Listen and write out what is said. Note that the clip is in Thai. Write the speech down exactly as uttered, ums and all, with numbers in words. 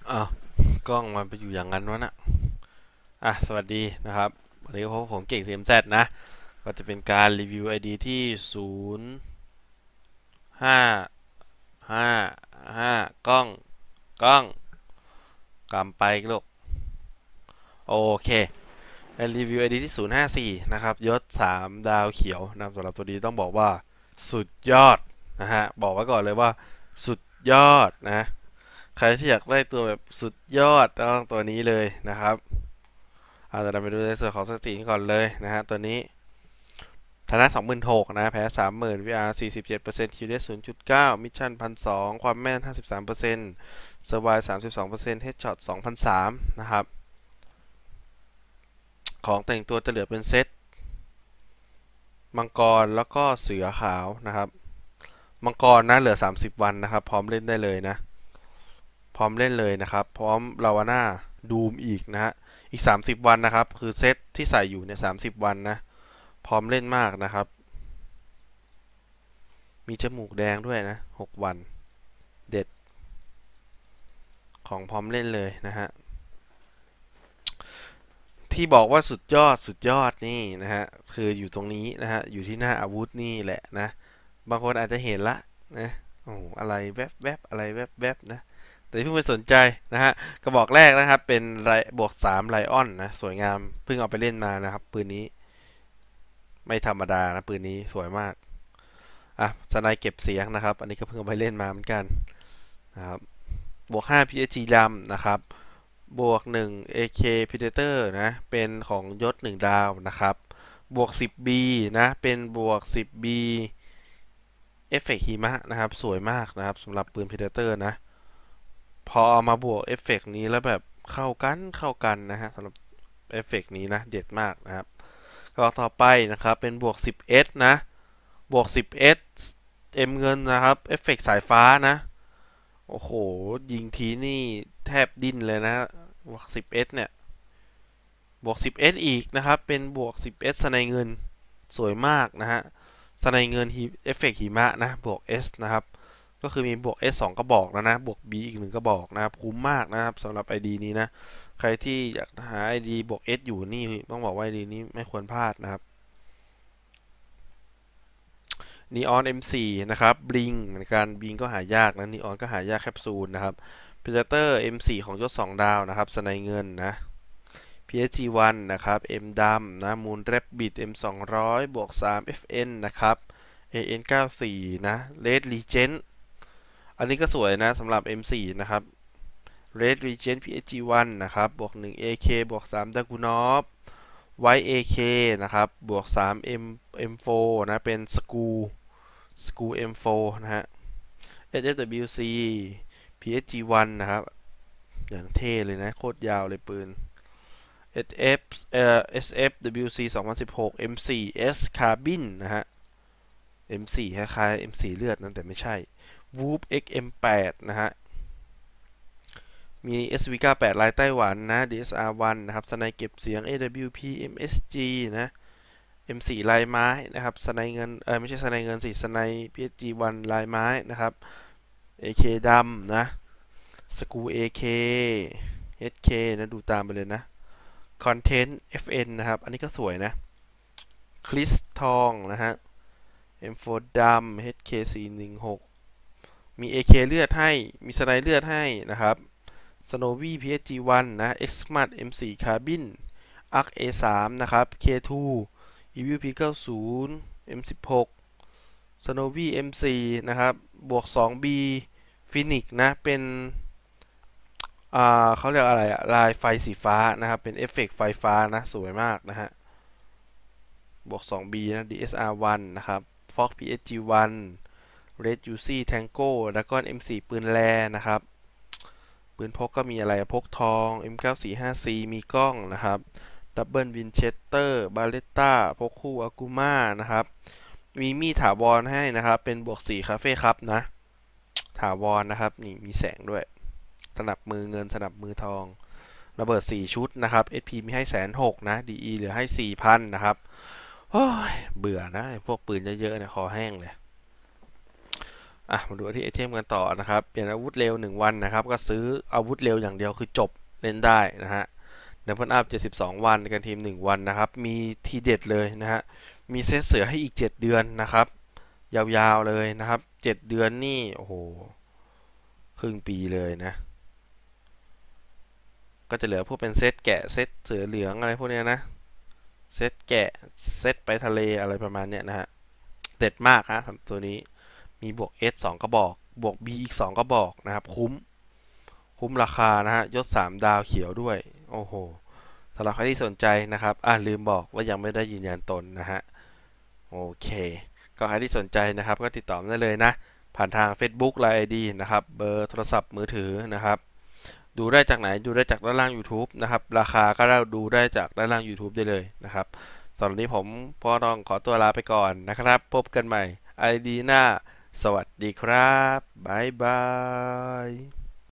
อ้าวกล้องมันไปอยู่อย่างนั้นวะน่ะอ่ะสวัสดีนะครับวันนี้พบผมเก่ง ซี เอ็ม แซด นะก็จะเป็นการรีวิว ไอ ดี ที่ศูนย์ห้าห้าห้ากล้องกล้องกำไปลูกโอเครีวิว ไอ ดี ที่ศูนย์ห้าสี่นะครับยศสามดาวเขียวนะสำหรับตัวนี้ต้องบอกว่าสุดยอดนะฮะบอกไว้ก่อนเลยว่าสุดยอดนะใครที่อยากได้ตัวแบบสุดยอดต้องตัวนี้เลยนะครับเอาแต่เราไปดูในส่วนของสถิติก่อนเลยนะฮะตัวนี้ชนะสองหมื่นหกนะแพ้สามหมื่น วี อาร์ สี่สิบเจ็ดเปอร์เซ็นต์ คิว ดี เอส ศูนย์จุดเก้ามิชชั่นพันสองความแม่นห้าสิบสามเปอร์เซ็นต์เซอร์ไวสามสิบสองเปอร์เซ็นต์เฮดช็อตสองพันสามนะครับของแต่งตัวจะเหลือเป็นเซตมังกรแล้วก็เสือขาวนะครับมังกรนะเหลือสามสิบวันนะครับพร้อมเล่นได้เลยนะพร้อมเล่นเลยนะครับพร้อมลาวาน่าดูมอีกนะฮะอีกสามสิบวันนะครับคือเซตที่ใส่อยู่เนี่ยสามสิบวันนะพร้อมเล่นมากนะครับมีจมูกแดงด้วยนะหกวันเด็ดของพร้อมเล่นเลยนะฮะที่บอกว่าสุดยอดสุดยอดนี่นะฮะคืออยู่ตรงนี้นะฮะอยู่ที่หน้าอาวุธนี่แหละนะบางคนอาจจะเห็นละนะโอ้อะไรแวบแวบอะไรแวบแวบนะแต่เพิ่งไปสนใจนะฮะกระบอกแรกนะครับเป็นไรบวกสามไลออนนะสวยงามเพิ่งเอาไปเล่นมานะครับปืนนี้ไม่ธรรมดานะปืนนี้สวยมากอ่ะสไนเก็บเสียงนะครับอันนี้ก็เพิ่งเอาไปเล่นมาเหมือนกันนะครับบวกห้า พี เอช จี ดำนะครับบวกหนึ่ง เอ เค Predator นะเป็นของยศหนึ่งดาวนะครับบวกสิบ บี นะเป็นบวกสิบ บี เอฟเฟกต์หิมะนะครับสวยมากนะครับสำหรับปืน Predator นะพอเอามาบวกเอฟเฟกต์นี้แล้วแบบเข้ากันเข้ากันนะฮะสำหรับเอฟเฟกต์นี้นะเด็ดมากนะครับก็ต่อไปนะครับเป็นบวก สิบ เอส นะบวก สิบ เอส เอ็มเงินนะครับเอฟเฟกต์สายฟ้านะโอ้โหยิงทีนี่แทบดิ้นเลยนะบวก สิบ เอส เนี่ยบวก สิบ เอส อีกนะครับเป็นบวก สิบ เอส สไนเงินสวยมากนะฮะสไนเงินเอฟเฟกต์หิมะนะบวก S นะครับก็คือมีบวก เอส สองกระบอกแล้วนะบวก B อีกหนึ่งกระบอกนะครับคุ้มมากนะครับสำหรับ ไอ ดี นี้นะใครที่อยากหา ไอ ดี บวก S อยู่นี่ต้องบอกว่า ไอ ดี นี้ไม่ควรพลาดนะครับ Neon เอ็ม โฟร์ นะครับ Bling เหมือนกัน Bling ก็หายากนะ Neon ก็หายากแคปซูลนะครับ Predator เอ็ม โฟร์ ของยศสองดาวนะครับสไนเงินนะ พี เอส จี วัน นะครับ M ดำนะ Moon Rabbit เอ็ม สองร้อย บวกสาม เอฟ เอ็น นะครับ เอ เอ็น เก้าสิบสี่ นะ Red Legend อันนี้ก็สวยนะสำหรับ เอ็ม โฟร์ นะครับ Red Legend พี เอส จี วัน นะครับบวกหนึ่ง เอ เค บวกสาม Dagunov White เอ เค นะครับบวกสาม M เอ็ม โฟร์ นะเป็นสกูสกู เอ็ม โฟร์ นะฮะ เอส เอฟ ดับเบิลยู ซี พี เอส จี วัน นะครับอย่างเท่เลยนะโคตรยาวเลยปืน เอส เอฟ เอ่อ เอส เอฟ ดับเบิลยู ซี สองพันสิบหก เอ็ม โฟร์ S Carbine นะฮะ เอ็ม โฟร์ คล้ายๆ เอ็ม โฟร์ เลือดนั่นแต่ไม่ใช่ Whoop เอ็กซ์ เอ็ม แปด นะฮะมี เอส วี เก้าสิบแปด ลายไต้หวันนะ ดี เอส อาร์ วัน นะครับสไนเก็บเสียง เอ ดับเบิลยู พี เอ็ม เอส จี นะ เอ็ม โฟร์ ลายไม้นะครับสไนเงินเออไม่ใช่สไนเงินสิสไน พี เอส จี วัน ลายไม้นะครับ เอ เค ดำนะสกู เอ เค เอช เค นะดูตามไปเลยนะคอนเทนต์ เอฟ เอ็น นะครับอันนี้ก็สวยนะคริสทองนะฮะ เอ็ม โฟร์ ดำ เอช เค สี่หนึ่งหก มี เอ เค เลือดให้มีสไนเลือดให้นะครับ Snowy พี เอส จี วัน นะ Xmat เอ็ม โฟร์ Carbine Arc เอ ทรี นะครับ เค ทู Evil พี เก้าสิบ เอ็ม สิบหก Snowy เอ็ม โฟร์ นะครับบวก สอง บี Phoenix นะเป็นอ่าเขาเรียกอะไรอะลายไฟสีฟ้านะครับเป็นเอฟเฟกต์ไฟฟ้านะสวยมากนะฮะบวก สอง บี นะ ดี เอส อาร์ วัน นะครับ Fox พี เอส จี วัน Red Uzi Tango Dragon เอ็ม โฟร์ ปืนแรนะครับปืนพกก็มีอะไรพกทอง เอ็ม เก้าสี่ห้า ซี มีกล้องนะครับดับเบิลวินเชสเตอร์บาเลต้าพกคู่อากูมานะครับมีมีดถาวรให้นะครับเป็นบวกสี่คาเฟ่ครับนะถาวรนะครับนี่มีแสงด้วยสนับมือเงินสนับมือทองระเบิดสี่ชุดนะครับ เอส พี มีให้แสนหกนะ ดี อี เหลือให้สี่พันนะครับโอ้ยเบื่อนะพวกปืนเยอะๆเนี่ยคอแห้งเลยอ่ะมาดูที่ไอเทมกันต่อนะครับเปลี่ยนอาวุธเร็วหนึ่งวันนะครับก็ซื้ออาวุธเร็วอย่างเดียวคือจบเล่นได้นะฮะดับเบิลอัพเจ็ดสิบสองวันกันทีมหนึ่งวันนะครับมีทีเด็ดเลยนะฮะมีเซตเสือให้อีกเจ็ดเดือนนะครับยาวๆเลยนะครับเจ็ดเดือนนี่โอ้โหครึ่งปีเลยนะก็จะเหลือพวกเป็นเซตแกะเซตเสือเหลืองอะไรพวกนี้นะเซตแกะเซตไปทะเลอะไรประมาณเนี้ยนะฮะเด็ดมากฮะตัวนี้มีบวก S สองกระบอกบวก B อีกสองกระบอกนะครับคุ้มคุ้มราคานะฮะยศสามดาวเขียวด้วยโอ้โหสำหรับใครที่สนใจนะครับอ่าลืมบอกว่ายังไม่ได้ยืนยันตนนะฮะโอเคก็ใครที่สนใจนะครับก็ติดต่อมาได้เลยนะผ่านทาง Facebook ไลน์ ไอ ดี นะครับเบอร์โทรศัพท์มือถือนะครับดูได้จากไหนดูได้จากด้านล่าง YouTube นะครับราคาก็ได้ดูได้จากด้านล่าง YouTube ได้เลยนะครับตอนนี้ผมก็ต้องขอตัวลาไปก่อนนะครับพบกันใหม่ ไอ ดี หน้าสวัสดีครับบ๊ายบาย